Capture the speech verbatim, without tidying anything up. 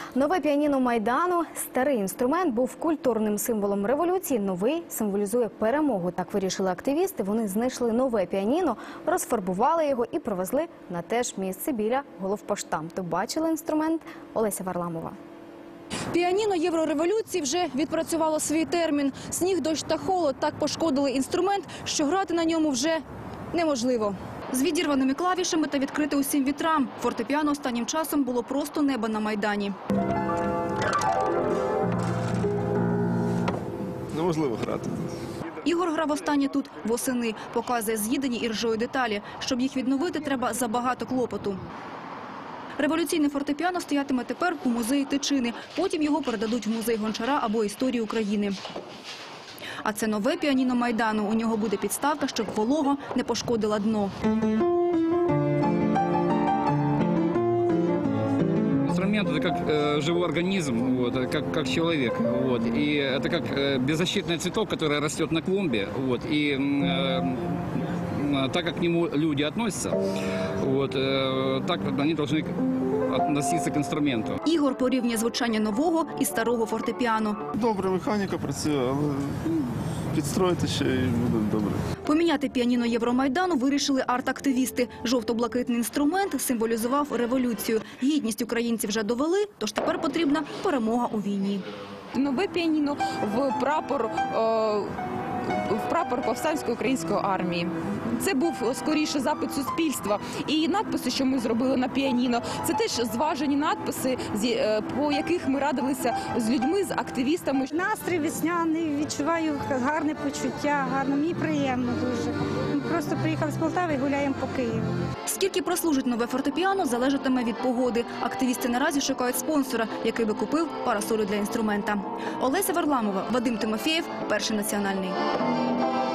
Нове піаніно Майдану. Старий інструмент був культурним символом революції, новий символізує перемогу. Так вирішили активісти. Вони знайшли нове піаніно, розфарбували його і привезли на те ж місце біля головпоштамту. Бачили інструмент? Олеся Варламова. Піаніно Єврореволюції вже відпрацювало свій термін. Сніг, дощ та холод так пошкодили інструмент, що грати на ньому вже неможливо. З відірваними клавішами та відкрите усім вітрам. Фортепіано останнім часом було просто небо на Майдані. Неможливо грати. Ігор грав останнє тут восени. Показує з'їдені іржою деталі. Щоб їх відновити, треба забагато клопоту. Революційне фортепіано стоятиме тепер у музеї Тичини. Потім його передадуть в музей Гончара або історії України. А це нове піаніно Майдану. У нього буде підставка, щоб волога не пошкодила дно. Инструмент – это как э, живой организм, вот, как, как человек. Вот, и это как э, беззащитный цветок, который растет на клумбе. Вот, и э, так как к нему люди относятся, вот, э, так они должны относиться к інструменту. Ігор порівнює звучання нового і старого фортепіано. Добре, механіка працює, але підстроїти ще і буде добре. Поміняти піаніно Євромайдану вирішили арт-активісти. Жовто-блакитний інструмент символізував революцію. Гідність українців вже довели, тож тепер потрібна перемога у війні. Нове піаніно в прапор, в прапор повстанської української армії. Це був скоріше запит суспільства. І надписи, що ми зробили на піаніно, це теж зважені надписи, по яких ми радилися з людьми, з активістами. Настрій весняний, відчуваю гарне почуття, гарно, мені приємно дуже. Ми просто приїхали з Полтави і гуляємо по Києву. Скільки прослужить нове фортепіано, залежатиме від погоди. Активісти наразі шукають спонсора, який би купив парасолю для інструмента. Олеся Варламова, Вадим Тимофєєв, Перший національний.